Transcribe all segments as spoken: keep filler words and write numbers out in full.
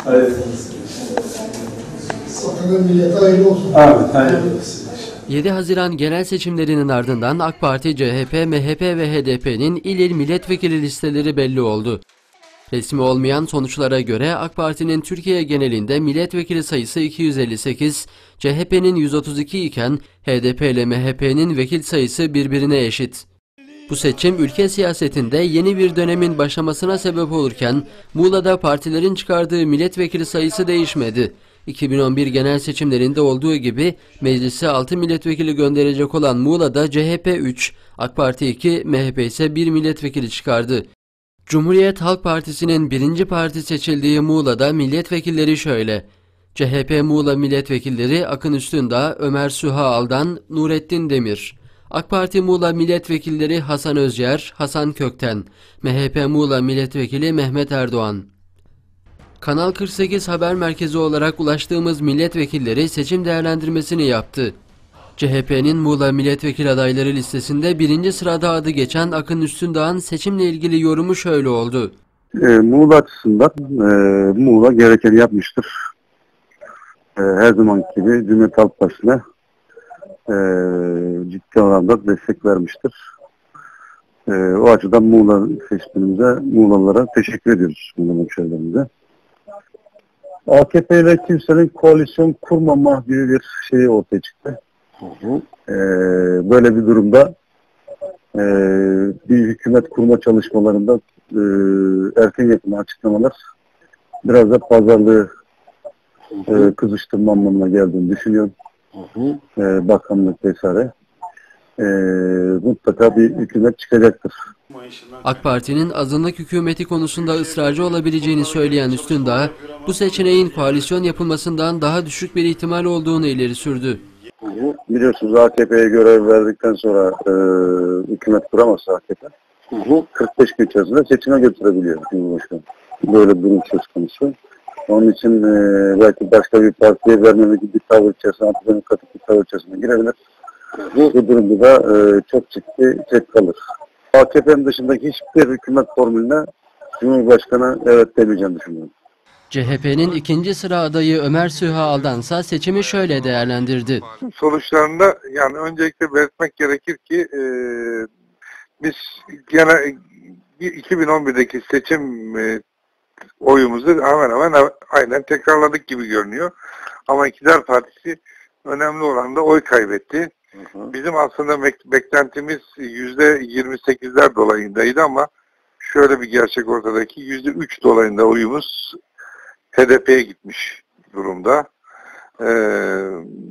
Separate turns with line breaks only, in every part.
Hayırlı
Vatanın millete hayırlı olsun.
Amin. Hayırlı olsun.
yedi Haziran genel seçimlerinin ardından AK Parti, C H P, M H P ve H D P'nin il il milletvekili listeleri belli oldu. Resmi olmayan sonuçlara göre AK Parti'nin Türkiye genelinde milletvekili sayısı iki yüz elli sekiz, C H P'nin yüz otuz iki iken H D P ile M H P'nin vekil sayısı birbirine eşit. Bu seçim ülke siyasetinde yeni bir dönemin başlamasına sebep olurken Muğla'da partilerin çıkardığı milletvekili sayısı değişmedi. iki bin on bir genel seçimlerinde olduğu gibi meclise altı milletvekili gönderecek olan Muğla'da C H P üç, AK Parti iki, M H P ise bir milletvekili çıkardı. Cumhuriyet Halk Partisi'nin birinci parti seçildiği Muğla'da milletvekilleri şöyle: C H P Muğla milletvekilleri Akın Üstündağ, Ömer Süha Aldan, Nurettin Demir. AK Parti Muğla milletvekilleri Hasan Özyer, Hasan Kökten. M H P Muğla milletvekili Mehmet Erdoğan. Kanal kırk sekiz haber merkezi olarak ulaştığımız milletvekilleri seçim değerlendirmesini yaptı. C H P'nin Muğla milletvekili adayları listesinde birinci sırada adı geçen Akın Üstündağ'ın seçimle ilgili yorumu şöyle oldu.
E, Muğla açısından e, Muğla gerekeni yapmıştır. E, her zaman gibi Cumhuriyet Halk Partisi'ne e, ciddi oranda destek vermiştir. E, o açıdan Muğla seçmenimize, Muğlalılara teşekkür ediyoruz, Muğla hemşehrilerimize. A K P ile kimsenin koalisyon kurmama gibi bir şey ortaya çıktı. Hı hı. Ee, böyle bir durumda e, bir hükümet kurma çalışmalarında e, erken yapılan açıklamalar biraz da pazarlığı e, kızıştırma anlamına geldiğini düşünüyorum. Hı hı. E, bakanlık vesaire. E, mutlaka bir hükümet çıkacaktır.
AK Parti'nin azınlık hükümeti konusunda ısrarcı olabileceğini söyleyen Üstündağ, bu seçeneğin koalisyon yapılmasından daha düşük bir ihtimal olduğunu ileri sürdü.
Biliyorsunuz A K P'ye görev verdikten sonra e, hükümet kuramazsa A K P, hı hı. kırk beş gün içerisinde seçime götürebiliyor Cumhurbaşkanı. Böyle bir durum söz konusu. Onun için e, belki başka bir partiye vermemek gibi bir tavır içerisinde, antidemokratik bir tavır içerisinde girebilir. Bu durumda da e, çok ciddi tepki kalır. A K P'nin dışındaki hiçbir hükümet formülüne Cumhurbaşkanı evet demeyeceğini düşünüyorum.
C H P'nin ikinci sıra adayı Ömer Süha Aldansa seçimi şöyle değerlendirdi.
Sonuçlarında yani öncelikle belirtmek gerekir ki e, biz gene iki bin on birdeki seçim e, oyumuzu hemen hemen aynen tekrarladık gibi görünüyor. Ama iktidar partisi önemli oranda oy kaybetti. Hı hı. Bizim aslında bek- beklentimiz yüzde yirmi sekizler dolayındaydı ama şöyle bir gerçek ortadaki yüzde üç dolayında oyumuz H D P'ye gitmiş durumda. Ee,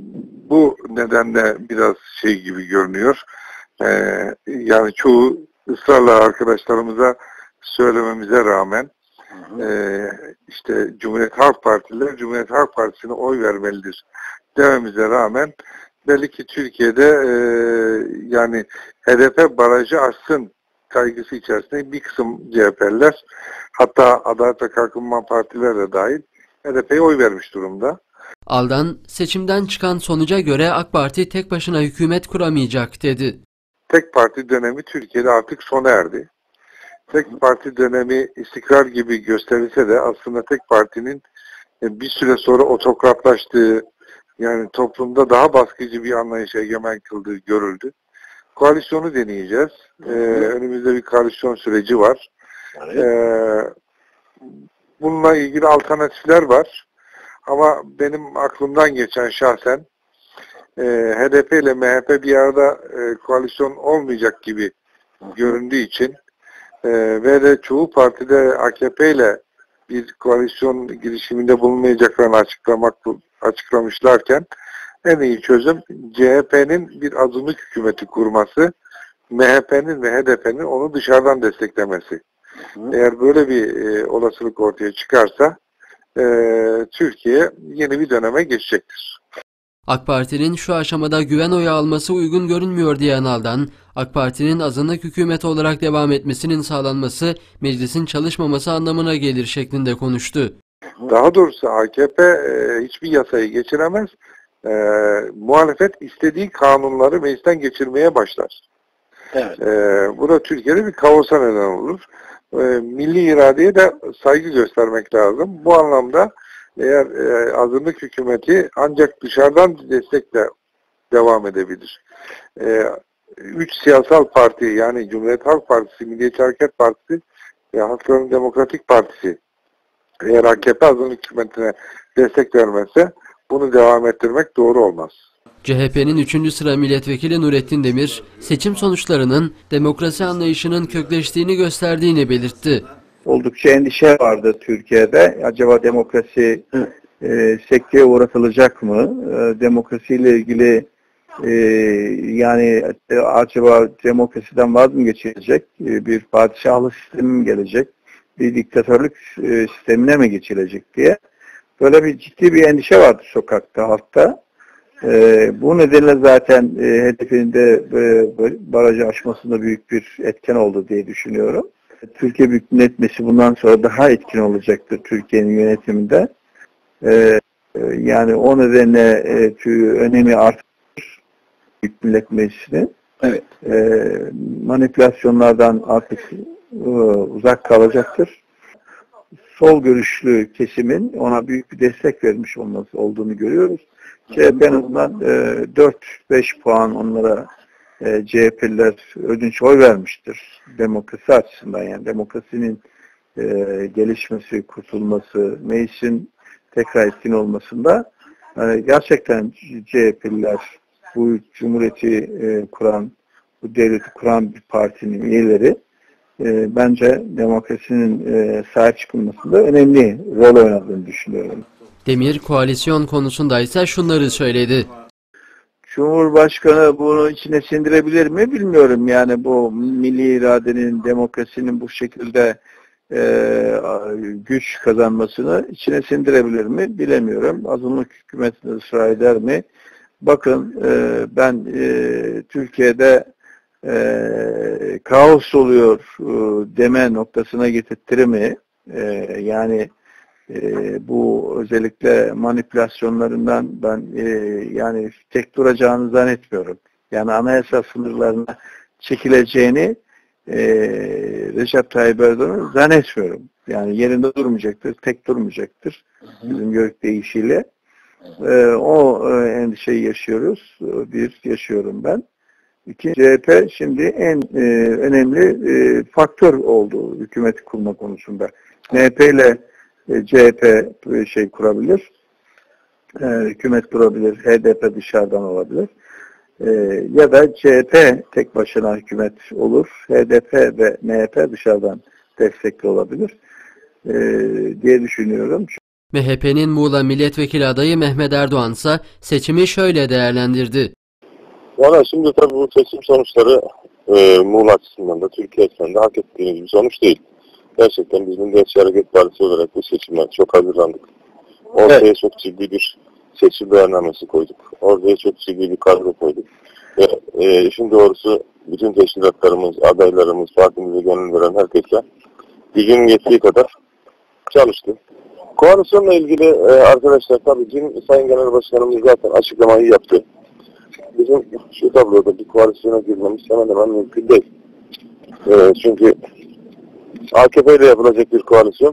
bu nedenle biraz şey gibi görünüyor. Ee, yani çoğu ısrarla arkadaşlarımıza söylememize rağmen hı hı. E, işte Cumhuriyet Halk Partileri Cumhuriyet Halk Partisi'ne oy vermelidir dememize rağmen belli ki Türkiye'de e, yani H D P barajı aşsın kaygısı içerisinde bir kısım C H P'liler, hatta Adalet ve Kalkınma Partileri de dahil H D P'ye oy vermiş durumda.
Aldan, seçimden çıkan sonuca göre AK Parti tek başına hükümet kuramayacak dedi.
Tek parti dönemi Türkiye'de artık sona erdi. Tek parti dönemi istikrar gibi gösterilse de aslında tek partinin bir süre sonra otokratlaştığı, yani toplumda daha baskıcı bir anlayışa egemen kıldığı görüldü. Koalisyonu deneyeceğiz. Ee, önümüzde bir koalisyon süreci var. Ee, bununla ilgili alternatifler var. Ama benim aklımdan geçen şahsen e, H D P ile M H P bir arada e, koalisyon olmayacak gibi göründüğü için e, ve de çoğu partide A K P ile bir koalisyon girişiminde bulunmayacaklarını açıklamak açıklamışlarken en iyi çözüm C H P'nin bir azınlık hükümeti kurması, M H P'nin ve H D P'nin onu dışarıdan desteklemesi. Hı. Eğer böyle bir e, olasılık ortaya çıkarsa e, Türkiye yeni bir döneme geçecektir.
AK Parti'nin şu aşamada güven oyu alması uygun görünmüyor diyen Aldan, AK Parti'nin azınlık hükümet olarak devam etmesinin sağlanması meclisin çalışmaması anlamına gelir şeklinde konuştu.
Daha doğrusu A K P e, hiçbir yasayı geçiremez. E, muhalefet istediği kanunları meclisten geçirmeye başlar. Evet. E, bu da Türkiye'de bir kaosa neden olur. e, milli iradeye de saygı göstermek lazım. Bu anlamda eğer e, azınlık hükümeti ancak dışarıdan destekle devam edebilir. E, üç siyasal parti, yani Cumhuriyet Halk Partisi, Milliyetçi Hareket Partisi ve Halkların Demokratik Partisi, eğer A K P azınlık hükümetine destek vermezse bunu devam ettirmek doğru olmaz.
C H P'nin üçüncü sıra milletvekili Nurettin Demir, seçim sonuçlarının demokrasi anlayışının kökleştiğini gösterdiğini belirtti.
Oldukça endişe vardı Türkiye'de. Acaba demokrasi e, sekteye uğratılacak mı? E, demokrasiyle ilgili e, yani e, acaba demokrasiden vaz mı geçilecek? E, bir padişahlık sistemi mi gelecek? Bir diktatörlük e, sistemine mi geçilecek diye. Böyle bir ciddi bir endişe vardı sokakta, halkta. E, bu nedenle zaten e, hedefinin de e, barajı aşmasında büyük bir etken oldu diye düşünüyorum. Türkiye Büyük Millet Meclisi bundan sonra daha etkin olacaktır Türkiye'nin yönetiminde. Ee, yani o nedenle e, önemi artır Büyük Millet Meclisi'nin. Evet. Ee, manipülasyonlardan artık e, uzak kalacaktır. Sol görüşlü kesimin ona büyük bir destek vermiş olması olduğunu görüyoruz. C H P en azından e, dört beş puan onlara E, C H P'liler ödünç oy vermiştir. Demokrasi açısından, yani demokrasinin e, gelişmesi, kurtulması, meclisin tekrar etkin olmasında e, gerçekten C H P'liler bu cumhuriyeti e, kuran, bu devleti kuran bir partinin üyeleri e, bence demokrasinin e, sahip çıkılmasında önemli rol oynadığını düşünüyorum.
Demir, koalisyon konusunda ise şunları söyledi.
Cumhurbaşkanı bunu içine sindirebilir mi bilmiyorum. Yani bu milli iradenin, demokrasinin bu şekilde e, güç kazanmasını içine sindirebilir mi bilemiyorum. Azınlık hükümetine ısrar eder mi? Bakın e, ben e, Türkiye'de e, kaos oluyor e, deme noktasına getirtir mi? E, yani Ee, bu özellikle manipülasyonlarından ben e, yani tek duracağını zannetmiyorum. Yani anayasa sınırlarına çekileceğini e, Recep Tayyip Erdoğan'ı zannetmiyorum. Yani yerinde durmayacaktır, tek durmayacaktır. Bizim görük değişiyle. E, o e, endişeyi yaşıyoruz. Bir, yaşıyorum ben. İki, C H P şimdi en e, önemli e, faktör oldu hükümeti kurma konusunda. M H P ile C H P şey kurabilir, e, hükümet kurabilir, H D P dışarıdan olabilir. E, ya da C H P tek başına hükümet olur, H D P ve M H P dışarıdan destekli olabilir e, diye düşünüyorum.
M H P'nin Muğla Milletvekili adayı Mehmet Erdoğan ise seçimi şöyle değerlendirdi.
Valla şimdi tabii bu seçim sonuçları e, Muğla açısından da Türkiye açısından da hak ettiğimiz bir sonuç değil. Gerçekten biz Milliyetçi Hareket Partisi olarak bu seçime çok hazırlandık. Ortaya evet. çok ciddi bir seçim beyannamesi koyduk. Ortaya çok ciddi bir kadro koyduk. Ve e, işin doğrusu bütün teşkilatlarımız, adaylarımız, partimize gönül veren herkese gücün yettiği kadar çalıştı. Koalisyonla ilgili e, arkadaşlar tabii dün Sayın Genel Başkanımız zaten açıklamayı yaptı. Bizim şu tabloda bir koalisyona girmemiz hemen hemen mümkün değil. E, çünkü A K P ile yapılacak bir koalisyon,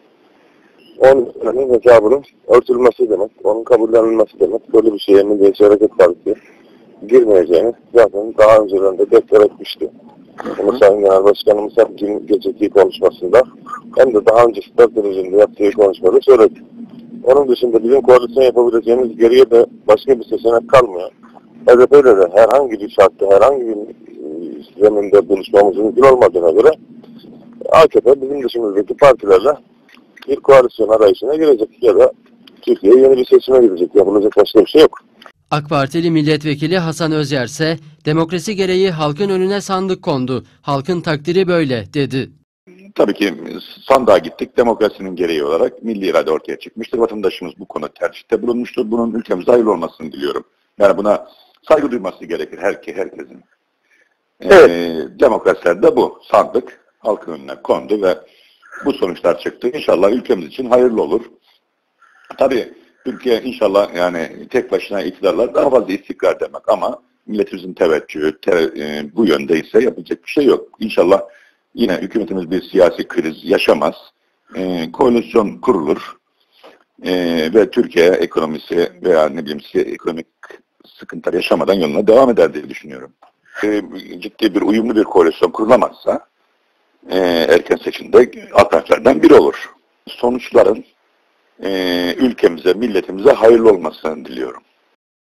onun yani hesabının örtülmesi demek, onun kabullenilmesi demek, böyle bir şeye Milliyetçi Hareket Partisi girmeyeceğini zaten daha önceden de deklar etmişti. Bunu Sayın Genel Başkanımız hem dün geceki konuşmasında hem de daha önce start derecinde yaptığı konuşmada söyledi. Onun dışında bizim koalisyon yapabileceğimiz geriye de başka bir seçenek kalmıyor. H D P ile de herhangi bir şartta, herhangi bir zeminde buluşmamız mümkün olmadığına göre A K P bizim dışımızdaki partilerle bir koalisyon arayışına girecek ya da Türkiye yeni bir seçime gidecek. Yapılacak başka bir şey yok.
AK Partili milletvekili Hasan Özyer ise demokrasi gereği halkın önüne sandık kondu. Halkın takdiri böyle dedi.
Tabii ki sandığa gittik. Demokrasinin gereği olarak milli irade ortaya çıkmıştır. Vatandaşımız bu konuda tercihte bulunmuştur. Bunun ülkemizde hayırlı olmasını diliyorum. Yani buna saygı duyması gerekir herke, herkesin. Evet. Ee, demokrasilerde bu. Sandık halkın önüne kondu ve bu sonuçlar çıktı. İnşallah ülkemiz için hayırlı olur. Tabii Türkiye inşallah yani tek başına iktidarlar daha fazla istikrar demek ama milletimizin teveccühü te, e, bu yönde ise yapacak bir şey yok. İnşallah yine hükümetimiz bir siyasi kriz yaşamaz. E, koalisyon kurulur e, ve Türkiye ekonomisi veya ne bileyim ekonomik sıkıntılar yaşamadan yoluna devam eder diye düşünüyorum. E, ciddi bir uyumlu bir koalisyon kurulamazsa e, erken seçimde alternatiflerden biri olur. Sonuçların e, ülkemize, milletimize hayırlı olmasını diliyorum.